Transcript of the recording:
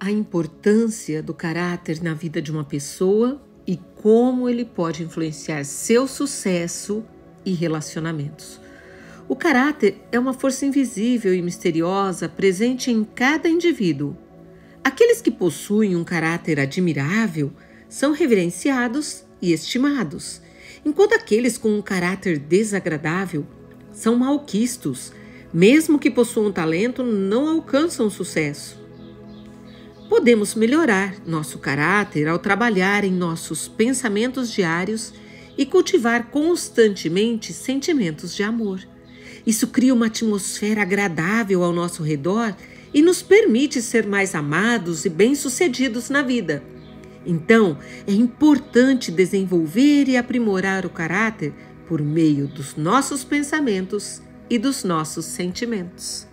a importância do caráter na vida de uma pessoa e como ele pode influenciar seu sucesso e relacionamentos. O caráter é uma força invisível e misteriosa presente em cada indivíduo. Aqueles que possuem um caráter admirável são reverenciados e estimados, enquanto aqueles com um caráter desagradável são malquistos, mesmo que possuam talento, não alcançam sucesso. Podemos melhorar nosso caráter ao trabalhar em nossos pensamentos diários e cultivar constantemente sentimentos de amor. Isso cria uma atmosfera agradável ao nosso redor e nos permite ser mais amados e bem-sucedidos na vida. Então, é importante desenvolver e aprimorar o caráter por meio dos nossos pensamentos e dos nossos sentimentos.